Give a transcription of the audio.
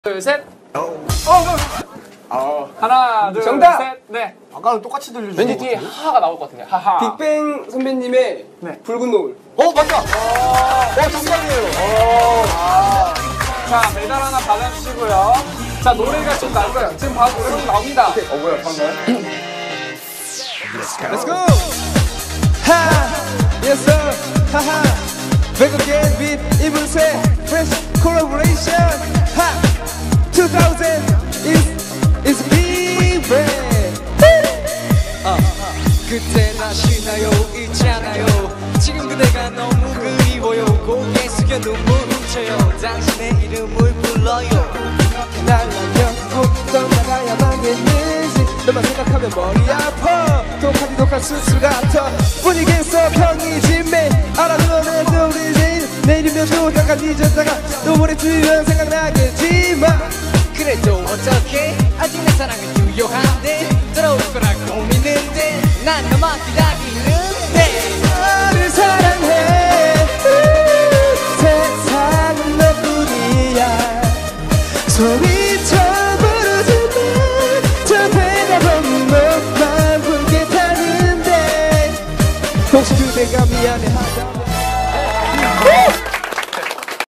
둘, 셋. 하나, 둘, 정답! 셋. 네. 아까랑 똑같이 들려주는 왠지 뒤에 하하가 나올 것 같은데. 하하. 빅뱅 선배님의 네. 붉은 노을. 맞다. 정답이에요. 자, 메달 하나 받아주시고요. 자, 노래가 좀 나올까요? 지금 바로 노래가 나옵니다. 뭐야, 방금? Let's go! Ha! Yes sir! Haha! Back again with 이분세 Fresh collaboration! Ha! 2000 is big bang! 그때 나시나요 있잖아요 지금 그대가 너무 그리워요 고개 숙여 눈물 훔쳐요 당신의 이름을 불러요 날 남겨두고 떠나가야만겠는지 너만 생각하면 머리 아파 독한 수술 같아 분위기에서 평이지매 알아두는 우리 내일이면 또 잠깐 잊었다가 또 오래주면 생각나겠지만 그래도 어떡해 아직 내 사랑은 유효한데 돌아올 거라고 믿는데 난 너만 기다리는데 너를 사랑해 세상은 너뿐이야 소리쳐 부르지만 저 대답은 너만 불게 타는데 혹시 그대가 미안해하다면